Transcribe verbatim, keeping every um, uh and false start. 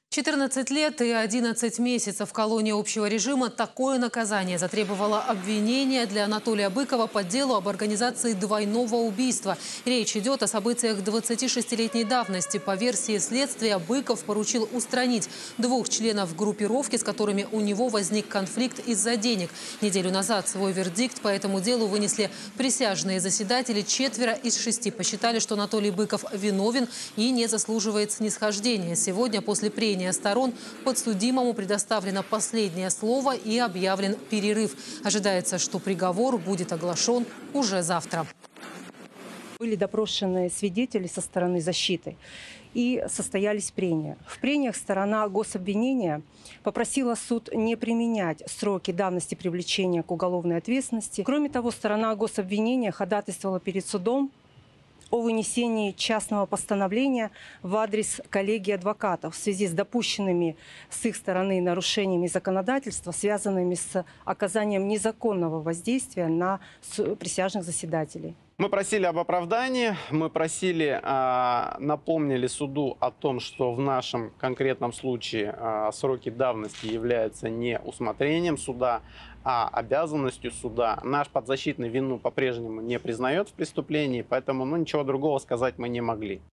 четырнадцать лет и одиннадцать месяцев в колонии общего режима. Такое наказание затребовало обвинение для Анатолия Быкова по делу об организации двойного убийства. Речь идет о событиях двадцатишестилетней давности. По версии следствия, Быков поручил устранить двух членов группировки, с которыми у него возник конфликт из-за денег. Неделю назад свой вердикт по этому делу вынесли присяжные заседатели. Четверо из шести посчитали, что Анатолий Быков виновен и не заслуживает снисхождения. Сегодня после прения сторон подсудимому предоставлено последнее слово и объявлен перерыв. Ожидается, что приговор будет оглашен уже завтра. Были допрошены свидетели со стороны защиты и состоялись прения. В прениях сторона гособвинения попросила суд не применять сроки давности привлечения к уголовной ответственности. Кроме того, сторона гособвинения ходатайствовала перед судом о вынесении частного постановления в адрес коллегии адвокатов в связи с допущенными с их стороны нарушениями законодательства, связанными с оказанием незаконного воздействия на присяжных заседателей. Мы просили об оправдании, мы просили, э, напомнили суду о том, что в нашем конкретном случае э, сроки давности являются не усмотрением суда, а обязанностью суда. Наш подзащитный вину по-прежнему не признает в преступлении, поэтому ну, ничего другого сказать мы не могли.